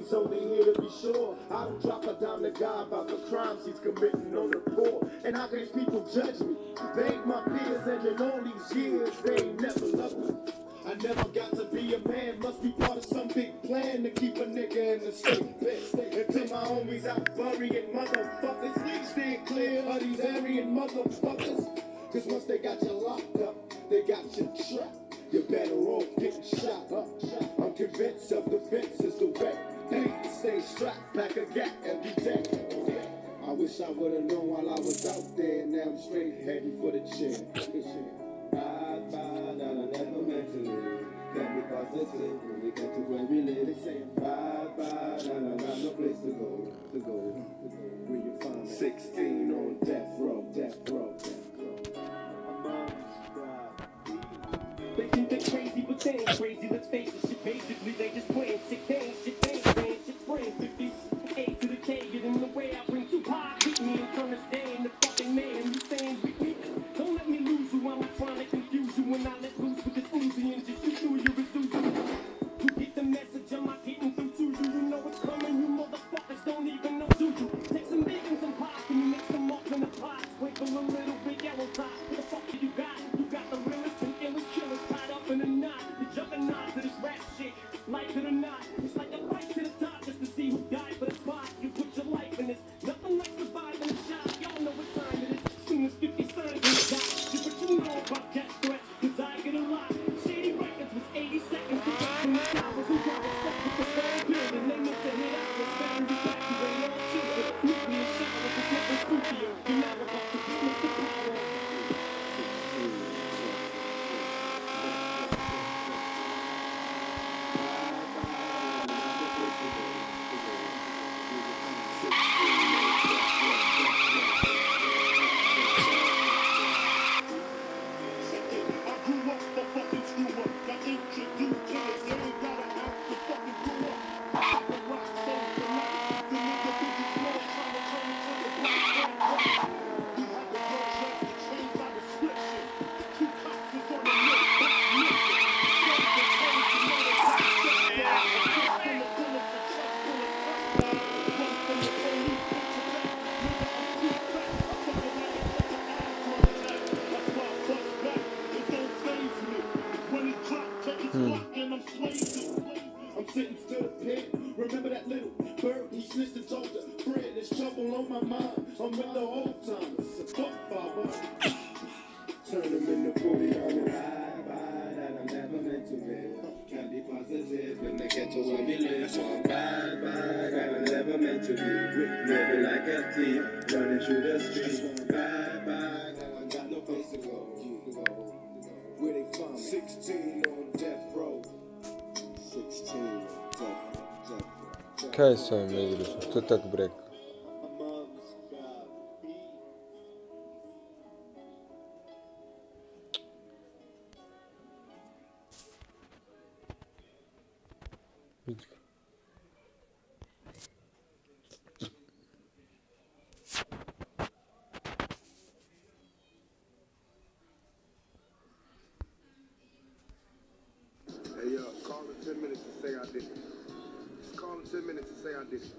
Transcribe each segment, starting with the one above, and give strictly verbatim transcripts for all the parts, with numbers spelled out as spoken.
It's only here to be sure. I don't drop a dime to God about the crimes he's committing on the poor. And how can these people judge me? They ain't my peers, and in all these years, they ain't never loved me. I never got to be a man, must be part of some big plan to keep a nigga in the state best. Until my homies out burying motherfuckers, stay clear of these Aryan motherfuckers. Cause once they got you locked up, they got you trapped. You're better off getting shot up. I'm convinced self-defense is the way. Please stay strapped, pack a gap every day. I wish I would've known while I was out there. Now I'm straight heading for the chair. Bye bye, that I never meant to live. Can't be positive when we get to where we live. They say bye bye, that I got no place to go, to go, to go. Where you find me? Sixteen on death row, death row, death row. They think they're crazy, but they ain't crazy. Let's face it, shit basically they just playing sick. They ain't shit, they ain't saying shit's brain. fifty A to the K, get in the way. I bring two high, beat me and turn this day into fucking man. You saying we weak? Don't let me lose you. I'm not trying to confuse you when I let loose with this Uzi and just shoot through you with Suzu. You get the message, I'm not getting through to you. You know it's coming, you motherfuckers don't even know Juju. Take some big and some pop, and you make some marks in the pot. Sprinkle a little bit yellow top. What the fuck do you got? You got the realest and illest killers tied up in a knot. You're jumping knots to this rap shit. Like it or not, it's like a fight to the top just to see who died for the spot. You put your life in this. Nothing like surviving a shot. Y'all know what time it is. As soon as fifty signs in the dot. You what you know about death threats, cause I get a lot. Shady Records was eighty seconds away from the towers. Who got it stuck with the whole building? They meant to hit out with battery evacuate all children. Nuclear showers is nothing spookier. You're not about to witness the power. I'm sitting still pit. Remember that little bird he snitched and told her, Fred, there's trouble on my mind. I'm with the old timers. Fuck father. Turn him into forty dollars. Bye bye, that I'm never meant to live. Can't be positive when they get to where we live. Bye bye, that I'm never meant to be. Living like a thief, running through the streets. Bye bye, that I got no place to go. Where they from? Sixteen on death row. Sixteen death row, death row. Kaj so ime igriš? Što tak brek? Vidi ga. Hey, uh, call in ten minutes to say I did it. Just call in ten minutes to say I did it.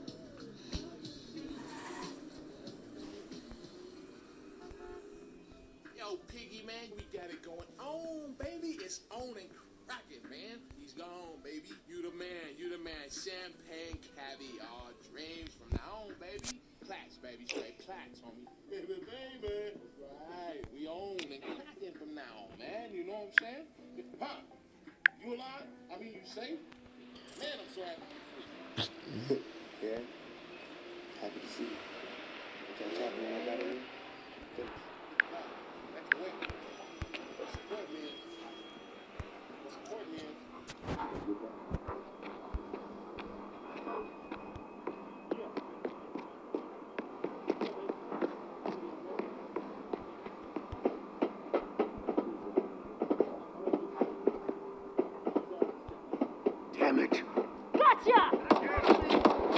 Yo, Piggy, man, we got it going on, baby. It's on and cracking, man. He's gone, baby. You the man, you the man. Champagne, caviar, dreams from now on, baby. Plaques, baby, straight plaques, homie. Baby, baby. Right, we own and cracking from now on, man. You know what I'm saying? Huh? You alive? I mean, you safe? Man, I'm so happy. Yeah. Happy to see you. What y'all talking about? I got it. Finish. That's the way. What's the point, man? What's the point, man? Damn it. Gotcha!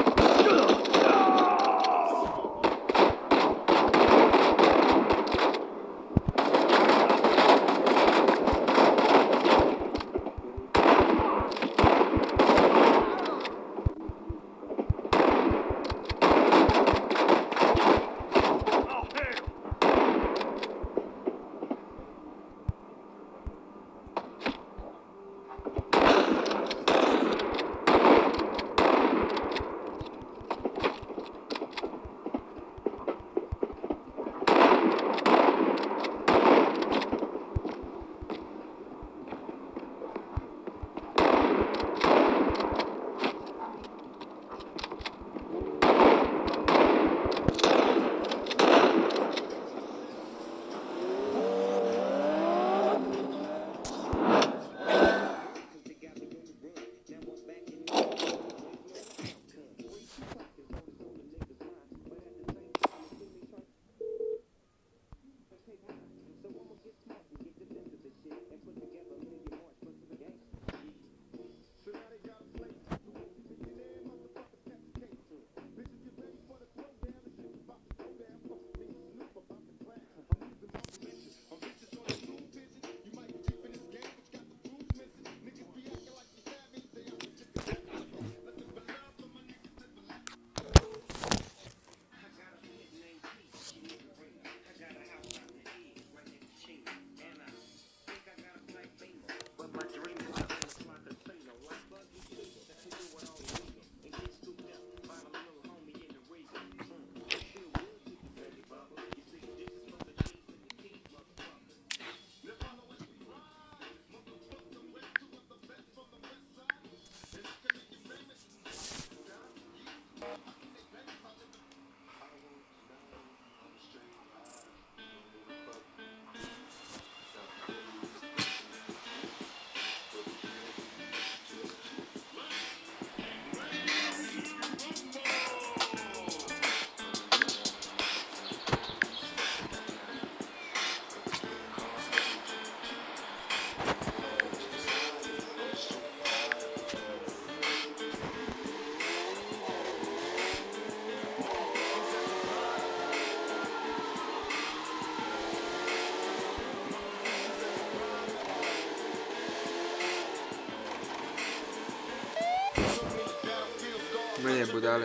Mene budale.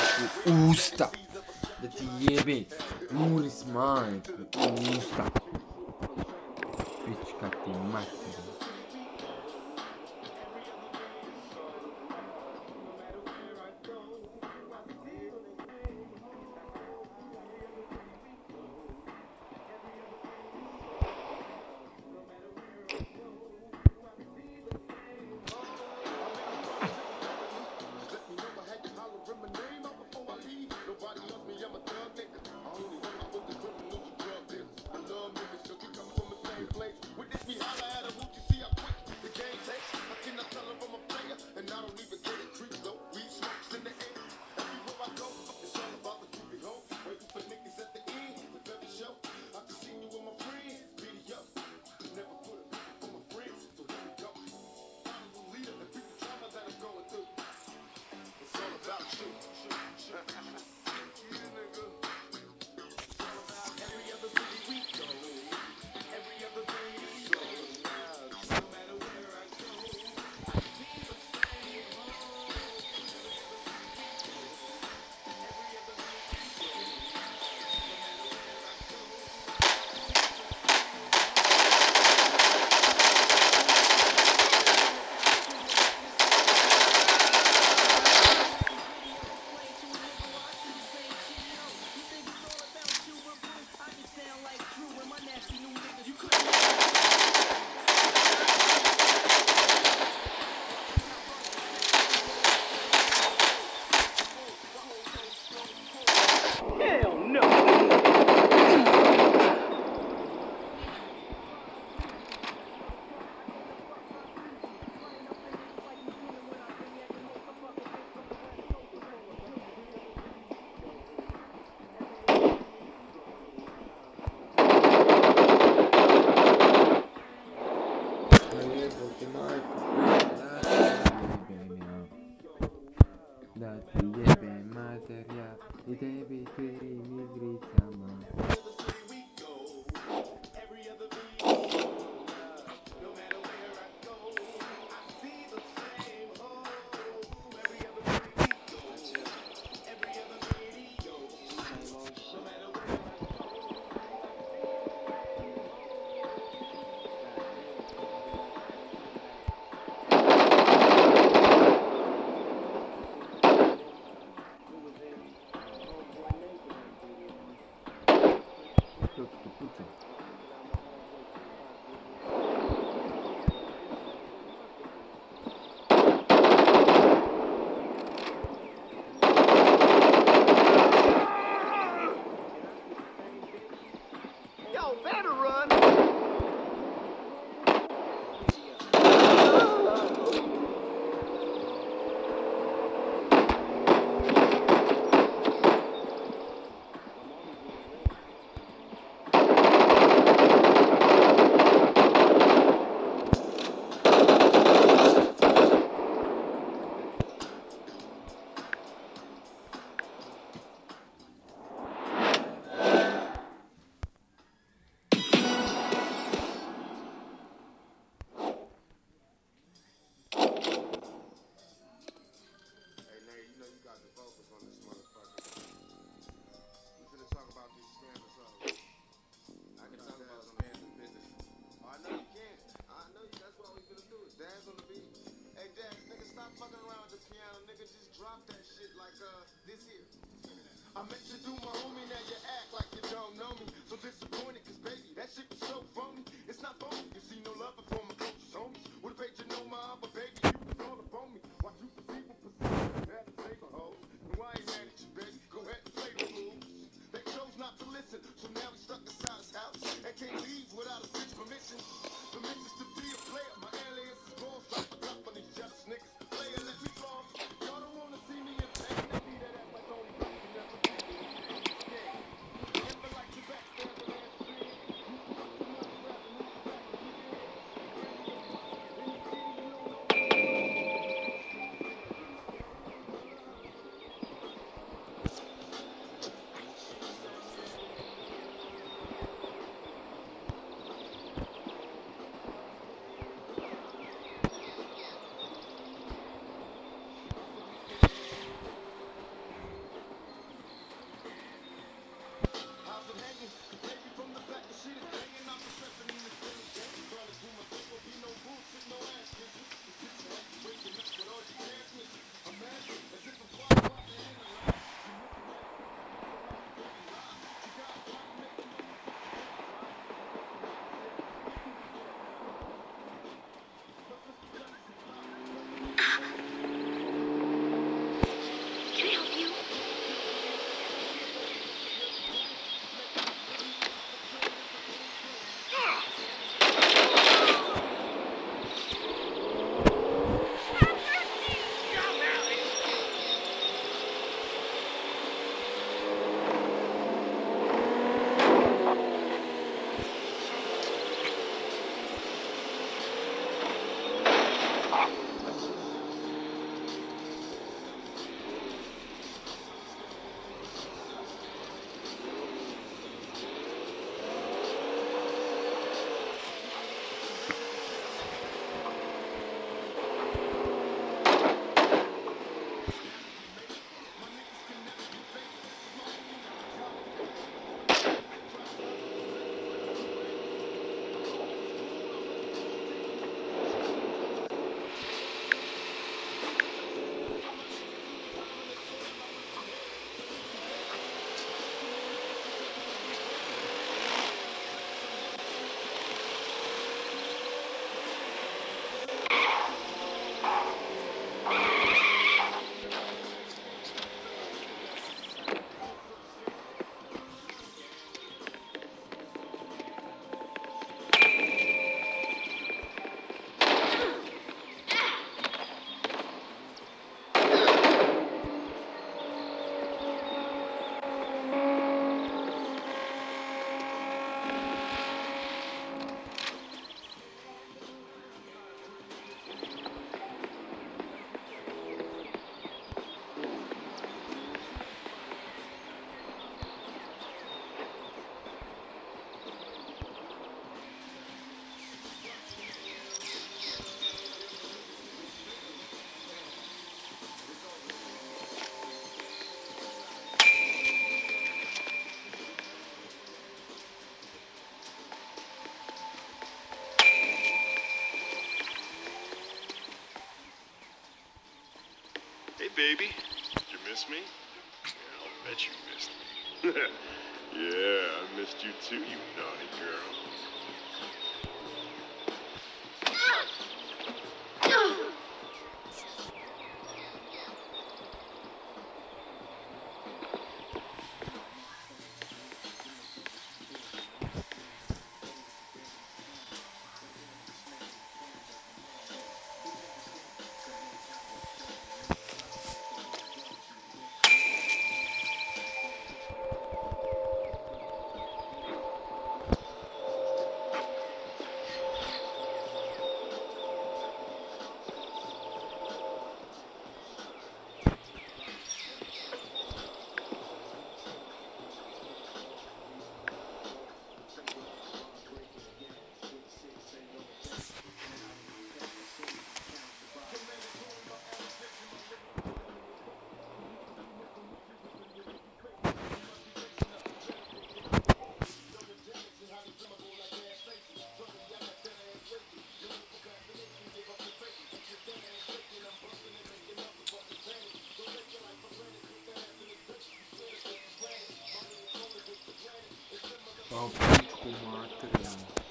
Usta, da ti jebe, Muris majku, usta. with this, me holla at her, won't you see how quick the game takes? I cannot tell her I'm a player, and I don't even get it. Creeps though, weed smokes in the air. Everywhere I go, it's all about the groovy home. Waiting for niggas at the end of every show. I can see you with my friends, video. Never put a beat for my friends, so here we go. I'm the leader, and people trauma that I'm going through. It's all about you. Yeah, nigga. It's all about every other city we go. Every other day we go. No matter where I go, I see the same home. Every other day we go. No matter where I go, Da ti jebe materija I tebi tri migricama. I meant to do my homie, now you act like you don't know me. So disappointed, cause baby, that shit was so phony. It's not phony, you see no love for my closest homies. Would've paid you no mind, but baby, you was all up on me. Watch you perceive what perceive, had to save a hoe. No, I ain't mad at you, baby, go ahead and play the rules. They chose not to listen, so now we stuck inside his house. And can't leave without a bitch permission. Permissions to be a player, my alias is balls. Drop a drop on these jealous niggas. Player, let me floss. Y'all don't wanna see me in pain, they need that act like only rock you never be. Never like to backstab the last three. baby. Did you miss me? Yeah, I'll bet you missed me. Yeah, I missed you too, you naughty girl. Palpite material.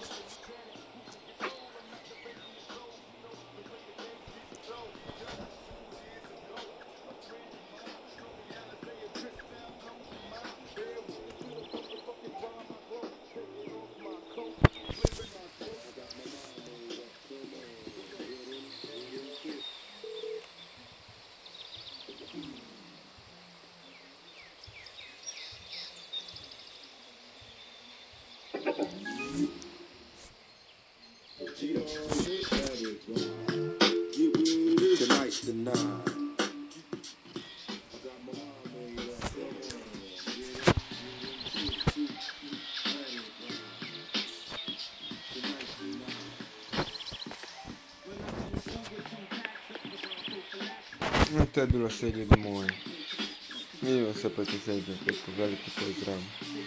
Tonight's the nine. Это была серия домой. Не его сопоставить, как великий поздрав.